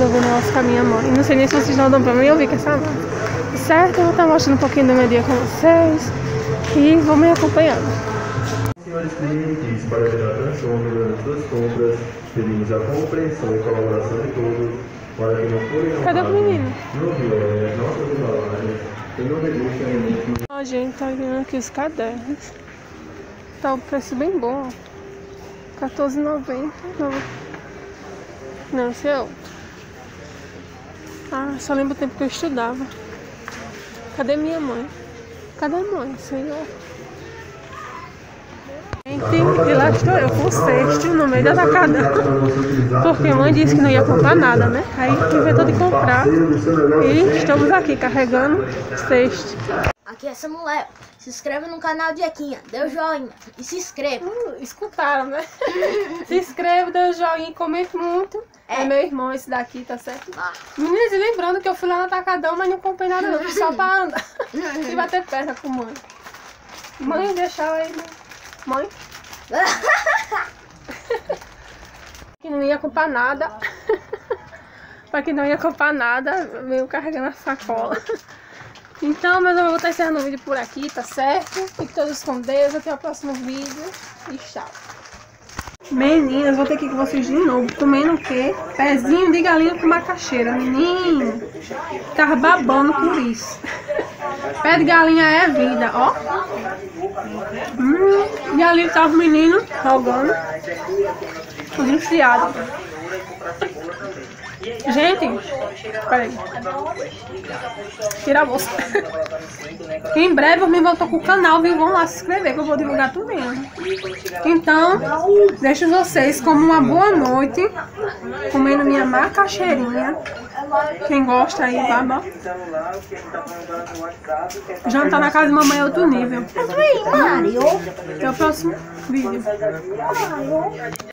resolver o negócio com a minha mãe. Não sei nem se vocês não dão pra mim ouvir com essa mãe. Certo? Eu vou estar mostrando um pouquinho do meu dia com vocês. E vão me acompanhando. Senhores clientes, para evitar transtorno das compras, pedimos a compreensão e colaboração de todos para que não forem. Cadê o menino? Não violem nossas embalagens e não degustem alimentos. Ó, gente, tá vendo aqui os cadernos. Tá um preço bem bom. R$14,90. Não, esse é outro. Ah, só lembro o tempo que eu estudava. Cadê minha mãe? Cadê a mãe, senhor? Gente, e lá estou eu com o cesto no meio da atacadão. Porque a mãe disse que não ia comprar nada, né? Aí inventou de comprar. E estamos aqui carregando o cesto. Aqui é Samuel. Se inscreve no canal de Equinha, dê o joinha e se inscreva. Escutaram, né? Se inscreva, dê o joinha e comente muito. É meu irmão esse daqui, tá certo? Meninas, e lembrando que eu fui lá no atacadão, mas não comprei nada não, fui só pra andar. E bater perna com mãe. Mãe, deixa ela aí, né? Mãe? Que não ia comprar nada. Pra que não ia comprar nada, veio carregando a sacola. Então, mas eu vou estar encerrando o vídeo por aqui, tá certo? Fiquem todos com Deus, até o próximo vídeo e tchau. Meninas, vou ter que ir com vocês de novo, comendo o quê? Pezinho de galinha com macaxeira, menino. Tava babando por isso. Pé de galinha é vida, ó. E ali tava o menino rogando. Os enfiados. Gente, peraí. Tira a bolsa. Em breve eu me volto com o canal, viu? Vão lá se inscrever que eu vou divulgar tudo mesmo. Então, deixo vocês como uma boa noite, comendo minha macaxeirinha. Quem gosta aí, baba. Jantar na casa de mamãe é outro nível. Mario. Até o próximo vídeo.